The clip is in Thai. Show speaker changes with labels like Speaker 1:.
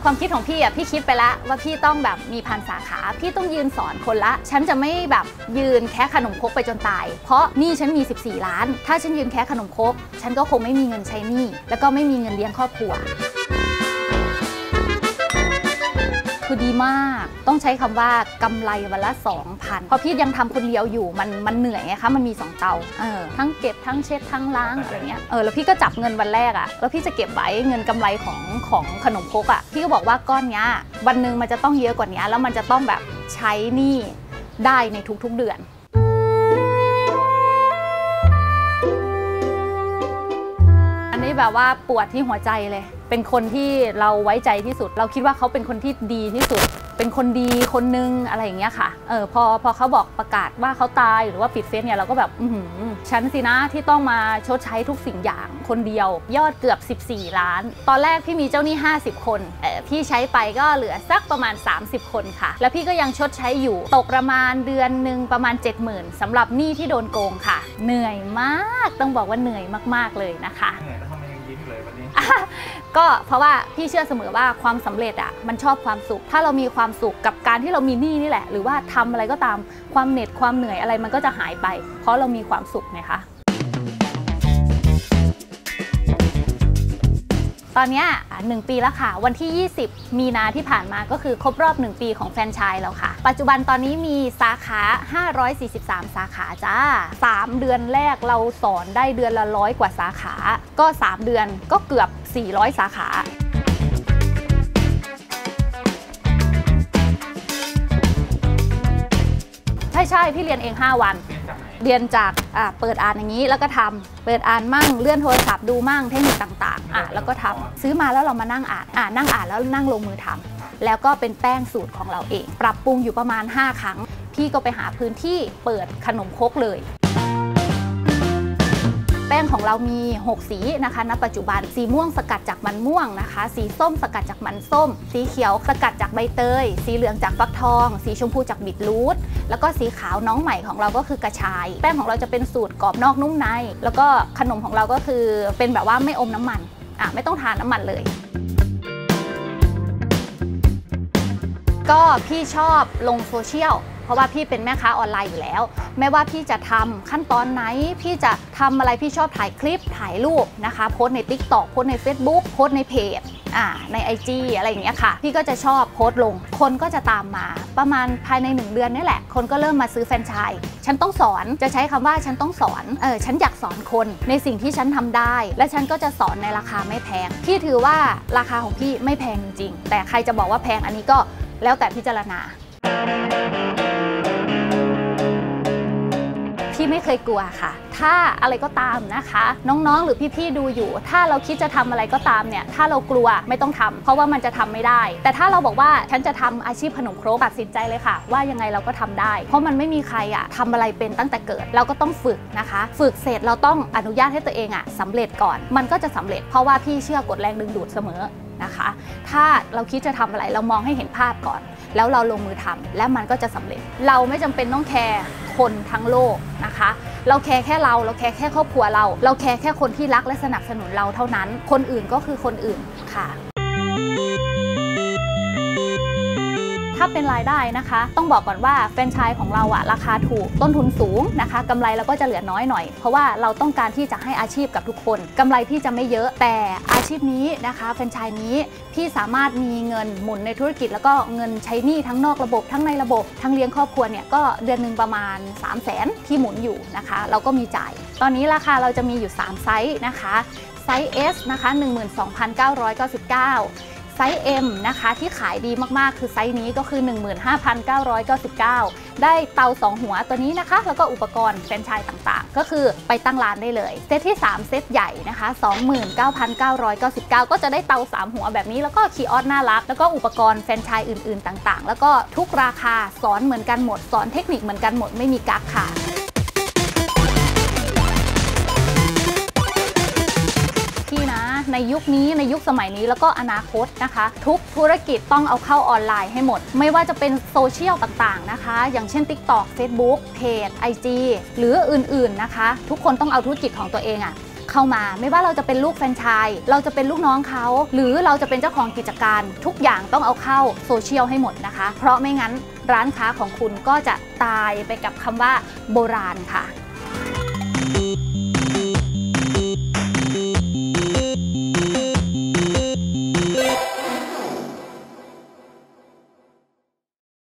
Speaker 1: ความคิดของพี่อ่ะพี่คิดไปแล้วว่าพี่ต้องแบบมี1,000 สาขาพี่ต้องยืนสอนคนละฉันจะไม่แบบยืนแค่ขนมครกไปจนตายเพราะหนี้ฉันมี14 ล้านถ้าฉันยืนแค่ขนมครกฉันก็คงไม่มีเงินใช้หนี้แล้วก็ไม่มีเงินเลี้ยงครอบครัวคือดีมากต้องใช้คำว่ากำไรวันละ 2,000 เพราะพี่ยังทำคนเดียวอยู่มันเหนื่อยไงคะมันมี2เตาทั้งเก็บทั้งเช็ดทั้งล้างอะไรเงี้ยแล้วพี่ก็จับเงินวันแรกอะแล้วพี่จะเก็บไว้เงินกำไรของขนมครกอะพี่ก็บอกว่าก้อนเนี้ยวันหนึ่งมันจะต้องเยอะกว่านี้แล้วมันจะต้องแบบใช้หนี้ได้ในทุกๆเดือนอันนี้แบบว่าปวดที่หัวใจเลยเป็นคนที่เราไว้ใจที่สุดเราคิดว่าเขาเป็นคนที่ดีที่สุดเป็นคนดีคนนึงอะไรอย่างเงี้ยค่ะพอเขาบอกประกาศว่าเขาตายหรือว่าปิดเฟซเนี่ยเราก็แบบฉันสินะที่ต้องมาชดใช้ทุกสิ่งอย่างคนเดียวยอดเกือบ14 ล้านตอนแรกพี่มีเจ้าหนี้50 คนพี่ใช้ไปก็เหลือสักประมาณ30 คนค่ะแล้วพี่ก็ยังชดใช้อยู่ตกประมาณเดือนหนึ่งประมาณ 70,000สำหรับหนี้ที่โดนโกงค่ะเหนื่อยมากต้องบอกว่าเหนื่อยมากๆเลยนะคะก็เพราะว่าพี่เชื่อเสมอว่าความสำเร็จอ่ะมันชอบความสุขถ้าเรามีความสุขกับการที่เรามีหนี้นี่แหละหรือว่าทำอะไรก็ตามความเหน็ดความเหนื่อยอะไรมันก็จะหายไปเพราะเรามีความสุขไงคะตอนนี้1 ปีแล้วค่ะวันที่20 มีนาที่ผ่านมาก็คือครบรอบ1 ปีของแฟรนไชส์แล้วค่ะปัจจุบันตอนนี้มีสาขา543 สาขาจ้า3 เดือนแรกเราสอนได้เดือนละ100 กว่าสาขาก็3 เดือนก็เกือบ400 สาขาใช่พี่เรียนเอง5 วันเรียนจากเปิดอ่านอย่างนี้แล้วก็ทำเปิดอ่านมั่งเลื่อนโทรศัพท์ดูมั่งเทคนิคต่างๆแล้วก็ทำซื้อมาแล้วเรามานั่งอ่านนั่งอ่านแล้วนั่งลงมือทำแล้วก็เป็นแป้งสูตรของเราเองปรับปรุงอยู่ประมาณ5 ครั้งพี่ก็ไปหาพื้นที่เปิดขนมครกเลยแป้งของเรามี6 สีนะคะณปัจจุบันสีม่วงสกัดจากมันม่วงนะคะสีส้มสกัดจากมันส้มสีเขียวสกัดจากใบเตยสีเหลืองจากฟักทองสีชมพูจากบีทรูทแล้วก็สีขาวน้องใหม่ของเราก็คือกระชายแป้งของเราจะเป็นสูตรกรอบนอกนุ่มในแล้วก็ขนมของเราก็คือเป็นแบบว่าไม่อมน้ำมันไม่ต้องทานน้ำมันเลยก็พี่ชอบลงโซเชียลเพราะว่าพี่เป็นแม่ค้าออนไลน์อยู่แล้วไม่ว่าพี่จะทำขั้นตอนไหนพี่จะทำอะไรพี่ชอบถ่ายคลิปถ่ายรูปนะคะโพสใน TikTok โพสใน Facebook โพสในเพจใน IG อะไรอย่างเงี้ยค่ะพี่ก็จะชอบโพสลงคนก็จะตามมาประมาณภายใน1 เดือนนี่แหละคนก็เริ่มมาซื้อแฟรนไชส์ฉันต้องสอนจะใช้คำว่าฉันต้องสอนฉันอยากสอนคนในสิ่งที่ฉันทำได้และฉันก็จะสอนในราคาไม่แพงพี่ถือว่าราคาของพี่ไม่แพงจริงๆแต่ใครจะบอกว่าแพงอันนี้ก็แล้วแต่พิจารณาพี่ไม่เคยกลัวค่ะถ้าอะไรก็ตามนะคะน้องๆหรือพี่ๆดูอยู่ถ้าเราคิดจะทำอะไรก็ตามเนี่ยถ้าเรากลัวไม่ต้องทำเพราะว่ามันจะทำไม่ได้แต่ถ้าเราบอกว่าฉันจะทำอาชีพขนมครกตัดสินใจเลยค่ะว่ายังไงเราก็ทำได้เพราะมันไม่มีใครทำอะไรเป็นตั้งแต่เกิดเราก็ต้องฝึกนะคะฝึกเสร็จเราต้องอนุญาตให้ตัวเองสำเร็จก่อนมันก็จะสำเร็จเพราะว่าพี่เชื่อกฎแรงดึงดูดเสมอนะคะถ้าเราคิดจะทำอะไรเรามองให้เห็นภาพก่อนแล้วเราลงมือทำและมันก็จะสำเร็จเราไม่จำเป็นต้องแคร์คนทั้งโลกนะคะเราแคร์แค่เราแคร์แค่ครอบครัวเราแคร์แค่คนที่รักและสนับสนุนเราเท่านั้นคนอื่นก็คือคนอื่นค่ะถ้าเป็นรายได้นะคะต้องบอกก่อนว่าแฟรนไชส์ของเราราคาถูกต้นทุนสูงนะคะกำไรเราก็จะเหลือน้อยหน่อยเพราะว่าเราต้องการที่จะให้อาชีพกับทุกคนกำไรพี่จะไม่เยอะแต่อาชีพนี้นะคะแฟรนไชส์นี้พี่สามารถมีเงินหมุนในธุรกิจแล้วก็เงินใช้หนี้ทั้งนอกระบบทั้งในระบบทั้งเลี้ยงครอบครัวเนี่ยก็เดือนหนึ่งประมาณ300,000ที่หมุนอยู่นะคะเราก็มีจ่ายตอนนี้ราคาเราจะมีอยู่3 ไซส์นะคะไซส์ S นะคะ 12,999ไซส์ M นะคะที่ขายดีมากๆคือไซส์นี้ก็คือ 15,999 ได้เตา2 หัวตัวนี้นะคะแล้วก็อุปกรณ์แฟรนไชส์ต่างๆก็คือไปตั้งร้านได้เลยเซตที่3เซตใหญ่นะคะ 29,999 ก็จะได้เตา3 หัวแบบนี้แล้วก็คีย์ออสน่ารักแล้วก็อุปกรณ์แฟรนไชส์อื่นๆต่างๆแล้วก็ทุกราคาสอนเหมือนกันหมดสอนเทคนิคเหมือนกันหมดไม่มีกั๊กค่ะในยุคนี้ในยุคสมัยนี้แล้วก็อนาคตนะคะทุกธุรกิจต้องเอาเข้าออนไลน์ให้หมดไม่ว่าจะเป็นโซเชียลต่างๆนะคะอย่างเช่น TikTok Facebook เพจ IG หรืออื่นๆนะคะทุกคนต้องเอาธุรกิจของตัวเองเข้ามาไม่ว่าเราจะเป็นลูกแฟรนไชส์เราจะเป็นลูกน้องเขาหรือเราจะเป็นเจ้าของกิจการทุกอย่างต้องเอาเข้าโซเชียลให้หมดนะคะเพราะไม่งั้นร้านค้าของคุณก็จะตายไปกับคำว่าโบราณค่ะ